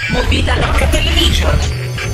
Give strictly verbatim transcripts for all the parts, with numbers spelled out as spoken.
Movida Loca Television.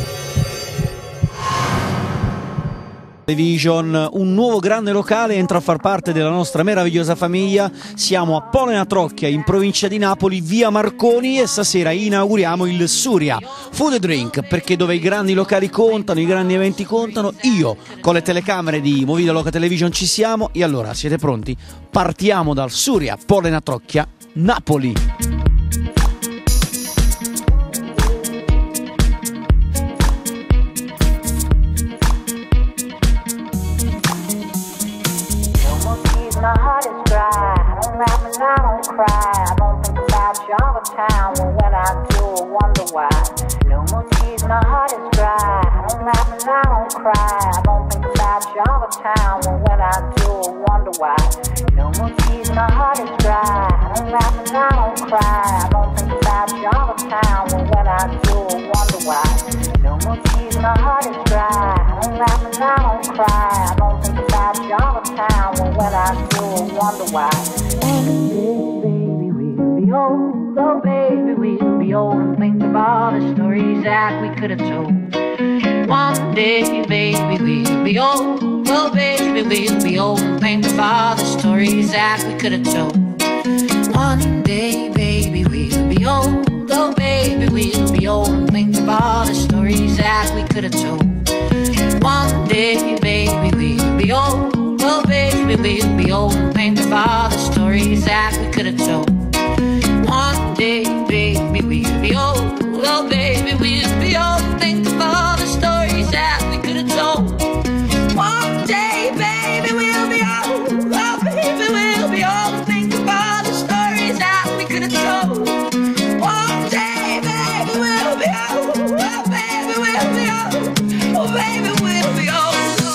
Television, un nuovo grande locale entra a far parte della nostra meravigliosa famiglia. Siamo a Polena Trocchia, in provincia di Napoli, via Marconi, e stasera inauguriamo il Surya Food and Drink, perché dove i grandi locali contano, i grandi eventi contano, io con le telecamere di Movida Loca Television ci siamo. E allora, siete pronti? Partiamo dal Surya Polena Trocchia, Napoli. My heart is dry, I don't laugh and I don't cry, I don't think about you all the time, but when I do I wonder why. No more tears, my heart is dry, I don't laugh and I don't cry, I don't think about you all the time, but when I do I wonder why. No more tears, my heart is dry, I don't laugh and I don't cry, I don't think about you all the time, but when I do I wonder why. No more tears, my heart is dry, I don't laugh and I don't cry, I don't think about you all the time, but when I do I wonder why. One day, baby, we'll be old. Oh, baby, we'll be old and think of all the stories that we could have told. One day, baby, we'll be old. Oh, baby, we'll be old and think of all the stories that we could have told. One day, baby, we'll be old. Oh, baby, we'll be old and think of all the stories that we could have told. One day, baby, we'll be old. Oh, baby, we'll be old and think of all the stories that we could have told. One day, baby, we'll be old. Oh, baby, we'll be old and think of all the stories that we could have told. One day, baby, we'll be old. Oh, baby, we'll be old and think of all the stories that we could have told. One day, baby, we'll be old. Oh, baby, we'll be old. Oh, baby, we'll be old.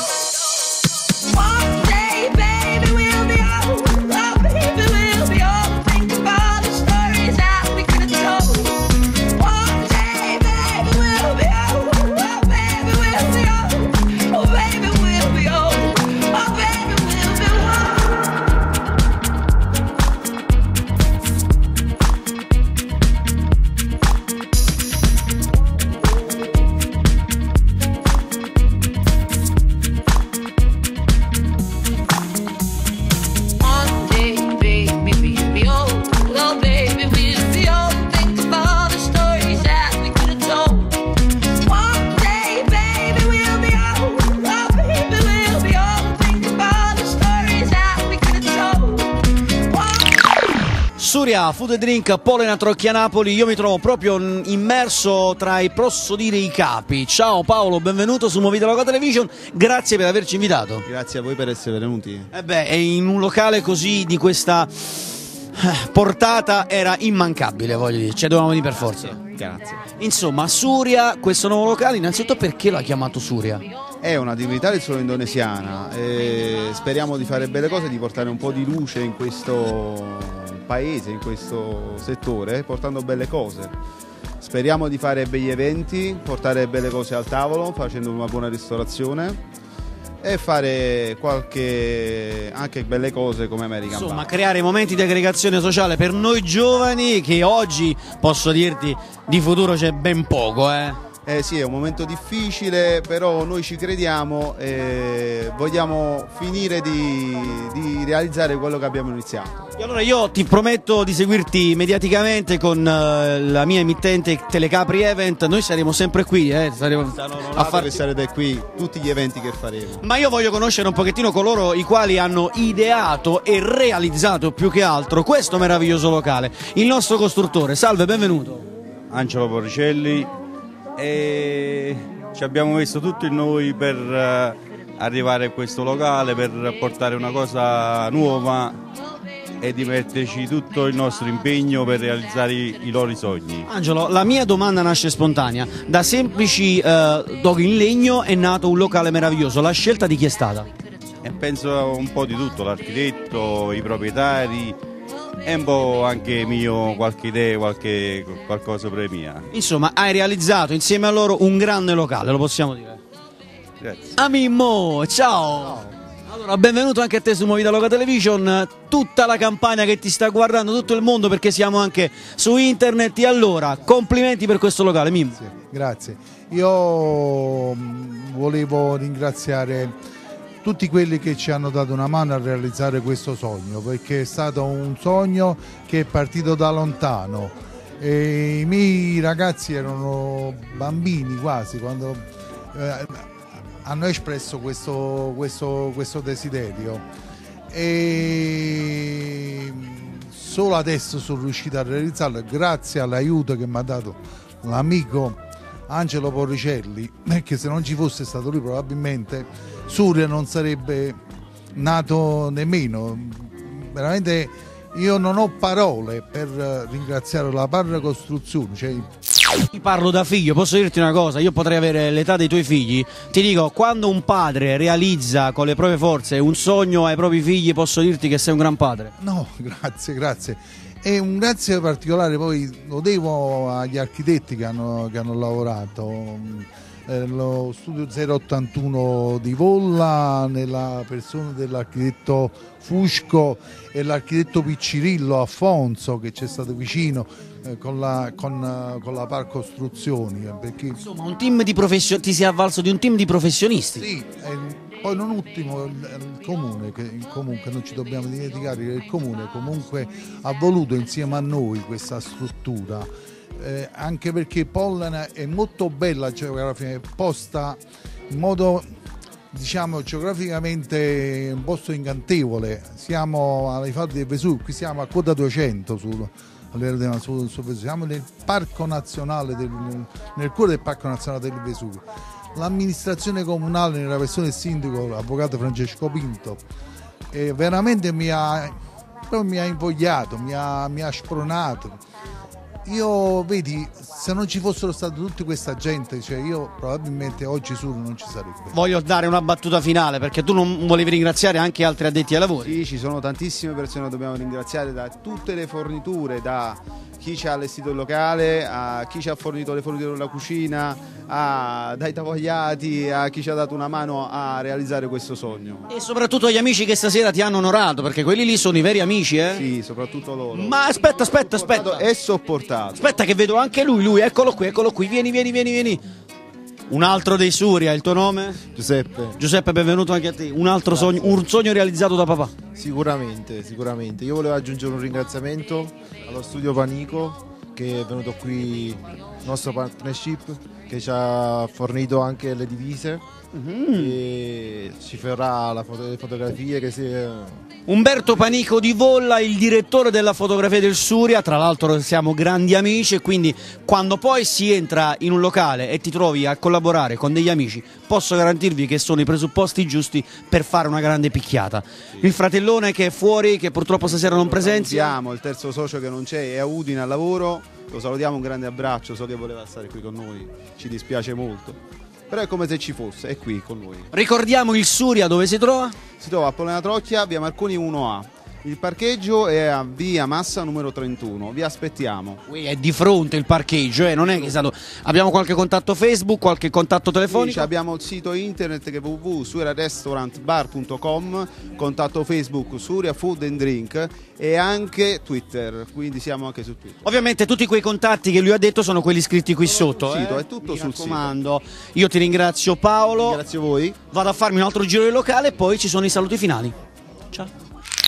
Surya Food and Drink, Polena Trocchia, Napoli. Io mi trovo proprio immerso tra i, posso dire, i capi. Ciao Paolo, benvenuto su Movida Loca Television, grazie per averci invitato. Grazie a voi per essere venuti. Eh beh, e in un locale così di questa portata era immancabile, voglio dire, cioè dovevamo venire per forza. Grazie. Insomma, Surya, questo nuovo locale, innanzitutto perché l'ha chiamato Surya? È una divinità del sole indonesiana e speriamo di fare belle cose, di portare un po' di luce in questo paese, in questo settore, portando belle cose. Speriamo di fare begli eventi, portare belle cose al tavolo, facendo una buona ristorazione e fare qualche anche belle cose come American Insomma, Bar. creare momenti di aggregazione sociale per noi giovani, che oggi, posso dirti, di futuro c'è ben poco, eh. Eh sì, è un momento difficile, però noi ci crediamo e vogliamo finire di, di realizzare quello che abbiamo iniziato. E allora io ti prometto di seguirti mediaticamente con uh, la mia emittente Telecapri Event. Noi saremo sempre qui, eh, saremo a fare sarete qui tutti gli eventi che faremo. Ma io voglio conoscere un pochettino coloro i quali hanno ideato e realizzato più che altro questo meraviglioso locale. Il nostro costruttore, salve, benvenuto. Angelo Porricelli. E ci abbiamo messo tutto in noi per uh, arrivare a questo locale, per portare una cosa nuova e di metterci tutto il nostro impegno per realizzare i, i loro sogni. Angelo, la mia domanda nasce spontanea. Da semplici uh, doghi in legno è nato un locale meraviglioso. La scelta di chi è stata? E penso un po' di tutto, l'architetto, i proprietari. E un po' anche mio, qualche idea, qualche, qualcosa per mia. Insomma, hai realizzato insieme a loro un grande locale, lo possiamo dire. Grazie. Amimmo, ciao! Ciao. Allora, benvenuto anche a te su Movida Loca Television, tutta la campagna che ti sta guardando, tutto il mondo, perché siamo anche su internet. E allora, complimenti per questo locale, Mimmo. Grazie, grazie. Io mh, volevo ringraziare tutti quelli che ci hanno dato una mano a realizzare questo sogno, perché è stato un sogno che è partito da lontano. E i miei ragazzi erano bambini quasi quando eh, hanno espresso questo, questo, questo desiderio, e solo adesso sono riuscito a realizzarlo grazie all'aiuto che mi ha dato l'amico Angelo Porricelli, perché se non ci fosse stato lui probabilmente Surya non sarebbe nato nemmeno. Veramente io non ho parole per ringraziare la Parra Costruzione. Cioè... Ti parlo da figlio, posso dirti una cosa, io potrei avere l'età dei tuoi figli, ti dico, quando un padre realizza con le proprie forze un sogno ai propri figli, posso dirti che sei un gran padre. No, grazie, grazie. E un grazie particolare poi lo devo agli architetti che hanno, che hanno lavorato, eh, lo studio zero ottantuno di Volla, nella persona dell'architetto Fusco e l'architetto Piccirillo Affonso, che ci è stato vicino eh, con la, con, con la Par Costruzioni. Perché... Insomma, un team di profession- ti sei avvalso di un team di professionisti. Sì, eh, poi non ultimo il, il comune, che comunque non ci dobbiamo dimenticare che il comune comunque ha voluto insieme a noi questa struttura, eh, anche perché Pollena è molto bella geograficamente, posta in modo, diciamo, geograficamente un posto incantevole. Siamo alle falde del Vesuvio, qui siamo a quota duecento sul, sul, sul Vesuvio, siamo nel parco nazionale del, nel cuore del parco nazionale del Vesuvio. L'amministrazione comunale, nella persona del sindaco, l'avvocato Francesco Pinto, eh, veramente mi ha, mi ha invogliato, mi ha, mi ha spronato. Io, vedi, se non ci fossero stati tutta questa gente, cioè io probabilmente oggi Surya non ci sarebbe. Voglio dare una battuta finale, perché tu non volevi ringraziare anche altri addetti ai lavori. Sì, ci sono tantissime persone che dobbiamo ringraziare, da tutte le forniture, da chi ci ha allestito il locale, a chi ci ha fornito le forniture della cucina, a, dai tavogliati, a chi ci ha dato una mano a realizzare questo sogno. E soprattutto agli amici che stasera ti hanno onorato, perché quelli lì sono i veri amici, eh? Sì, soprattutto loro. Ma aspetta, aspetta, aspetta. È sopportato. Aspetta che vedo anche lui, lui, eccolo qui, eccolo qui, vieni, vieni, vieni, vieni. Un altro dei Surya, il tuo nome? Giuseppe. Giuseppe, benvenuto anche a te. Un altro sogno, un sogno realizzato da papà. Sicuramente, sicuramente. Io volevo aggiungere un ringraziamento allo studio Panico, che è venuto qui, il nostro partnership, che ci ha fornito anche le divise, mm-hmm. e ci farà la foto, le fotografie che si... Umberto Panico di Volla, il direttore della fotografia del Surya, tra l'altro siamo grandi amici, e quindi quando poi si entra in un locale e ti trovi a collaborare con degli amici, posso garantirvi che sono i presupposti giusti per fare una grande picchiata. Il fratellone che è fuori, che purtroppo stasera non presenzia. Salutiamo il terzo socio che non c'è, è a Udine al lavoro, lo salutiamo, un grande abbraccio, so che voleva stare qui con noi, ci dispiace molto. Però è come se ci fosse, è qui con noi. Ricordiamo il Surya dove si trova? Si trova a Pollena Trocchia, via Marconi uno A. Il parcheggio è a via Massa numero trentuno, vi aspettiamo. Qui è di fronte il parcheggio, eh? Non è che è stato... Abbiamo qualche contatto Facebook, qualche contatto telefonico? Sì, abbiamo il sito internet che è w w w punto surya restaurant bar punto com, contatto Facebook Surya Food and Drink e anche Twitter, quindi siamo anche su Twitter. Ovviamente tutti quei contatti che lui ha detto sono quelli scritti qui sotto. Sul sito, eh? è tutto Mi sul raccomando. Io ti ringrazio Paolo. Grazie a voi. Vado a farmi un altro giro di locale e poi ci sono i saluti finali. Ciao.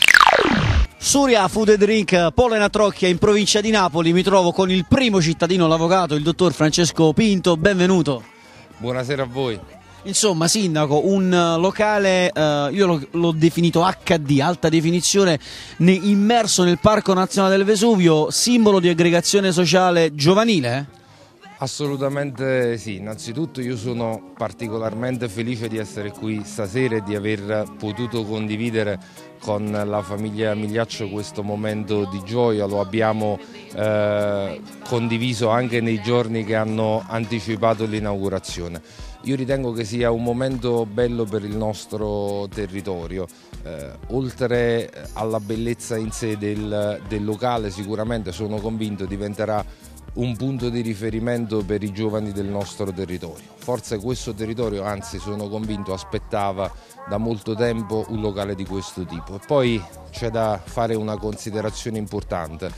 Surya Food and Drink, Pollena Trocchia, in provincia di Napoli. Mi trovo con il primo cittadino, l'avvocato, il dottor Francesco Pinto. Benvenuto. Buonasera a voi. Insomma, sindaco, un locale, eh, io l'ho, l'ho definito acca di, alta definizione, ne, immerso nel Parco Nazionale del Vesuvio, simbolo di aggregazione sociale giovanile, eh? Assolutamente sì, innanzitutto io sono particolarmente felice di essere qui stasera e di aver potuto condividere con la famiglia Migliaccio questo momento di gioia. Lo abbiamo eh, condiviso anche nei giorni che hanno anticipato l'inaugurazione. Io ritengo che sia un momento bello per il nostro territorio, eh, oltre alla bellezza in sé del, del locale, sicuramente sono convinto diventerà un punto di riferimento per i giovani del nostro territorio. Forse questo territorio, anzi sono convinto, aspettava da molto tempo un locale di questo tipo. E poi c'è da fare una considerazione importante.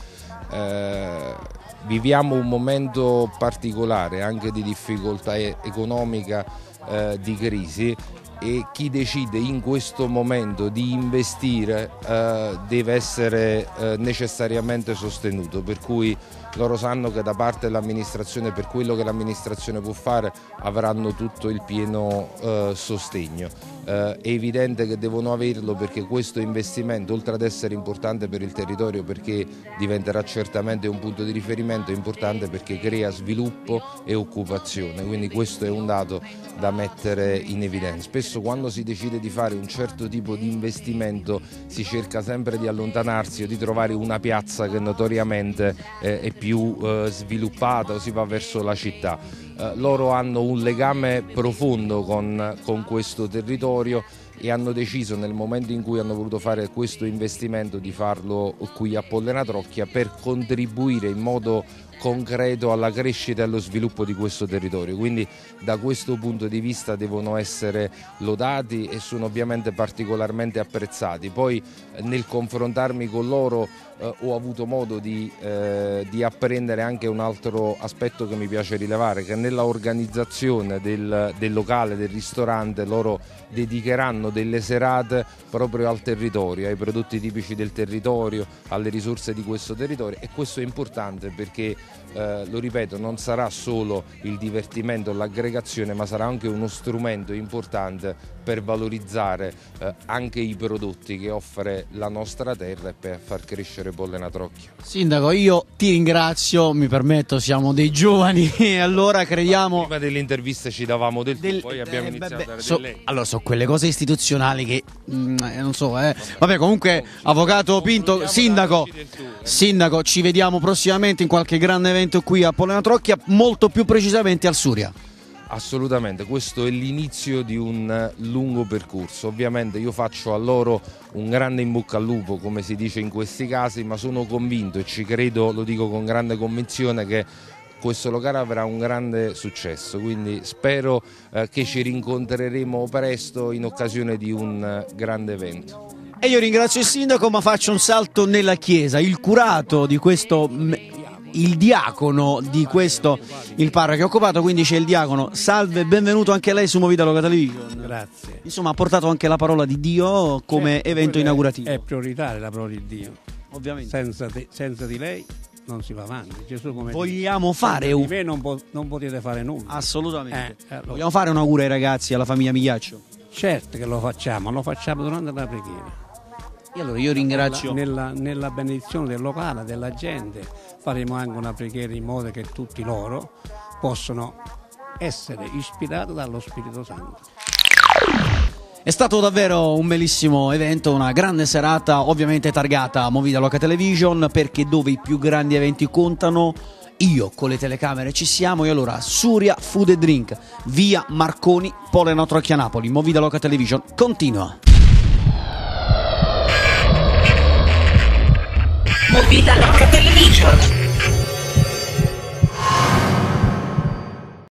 Eh, viviamo un momento particolare anche di difficoltà economica, eh, di crisi, e chi decide in questo momento di investire eh, deve essere eh, necessariamente sostenuto, per cui loro sanno che da parte dell'amministrazione, per quello che l'amministrazione può fare, avranno tutto il pieno eh, sostegno. Eh, è evidente che devono averlo, perché questo investimento, oltre ad essere importante per il territorio, perché diventerà certamente un punto di riferimento, è importante perché crea sviluppo e occupazione, quindi questo è un dato da mettere in evidenza. Spesso quando si decide di fare un certo tipo di investimento si cerca sempre di allontanarsi o di trovare una piazza che notoriamente eh, è più eh, sviluppata o si va verso la città. Eh, loro hanno un legame profondo con, con questo territorio e hanno deciso, nel momento in cui hanno voluto fare questo investimento, di farlo qui a Pollena Trocchia per contribuire in modo concreto alla crescita e allo sviluppo di questo territorio. Quindi da questo punto di vista devono essere lodati e sono ovviamente particolarmente apprezzati. Poi nel confrontarmi con loro eh, ho avuto modo di, eh, di apprendere anche un altro aspetto che mi piace rilevare, che nella organizzazione del, del locale, del ristorante, loro dedicheranno delle serate proprio al territorio, ai prodotti tipici del territorio, alle risorse di questo territorio, e questo è importante perché Eh, lo ripeto, non sarà solo il divertimento, l'aggregazione, ma sarà anche uno strumento importante per valorizzare eh, anche i prodotti che offre la nostra terra e per far crescere Pollena Trocchia. Sindaco, io ti ringrazio, mi permetto, siamo dei giovani e allora crediamo... Prima dell'intervista ci davamo del, del tu, poi abbiamo eh, iniziato beh, a dare so, del lei. Allora, so quelle cose istituzionali che, mm, eh, non so, eh. Vabbè, comunque, avvocato Pinto, sindaco, sindaco, ci vediamo prossimamente in qualche grande evento qui a Pollena Trocchia, molto più precisamente al Suria. Assolutamente, questo è l'inizio di un lungo percorso. Ovviamente io faccio a loro un grande in bocca al lupo, come si dice in questi casi, ma sono convinto e ci credo, lo dico con grande convinzione, che questo locale avrà un grande successo, quindi spero eh, che ci rincontreremo presto in occasione di un eh, grande evento. E io ringrazio il sindaco, ma faccio un salto nella chiesa. Il curato di questo, il diacono di questo, il parroco è occupato, quindi c'è il diacono. Salve, benvenuto anche lei su Movida Local Television. Grazie. Insomma, ha portato anche la parola di Dio come certo, evento inaugurativo. È prioritaria la parola di Dio. Ovviamente. Senza, te, senza di lei non si va avanti. Gesù, come vogliamo dice, fare un... di me non, po- non potete fare nulla. Assolutamente. Eh, allora. Vogliamo fare un augurio ai ragazzi, alla famiglia Migliaccio? Certo che lo facciamo, lo facciamo durante la preghiera. E allora io ringrazio nella, nella benedizione del locale, della gente, faremo anche una preghiera in modo che tutti loro possano essere ispirati dallo Spirito Santo. È stato davvero un bellissimo evento, una grande serata, ovviamente targata Movida Local Television, perché dove i più grandi eventi contano, io con le telecamere ci siamo. E allora Suria Food and Drink, via Marconi, Pollena Trocchia Napoli. Movida Local Television continua. Movida Local Television.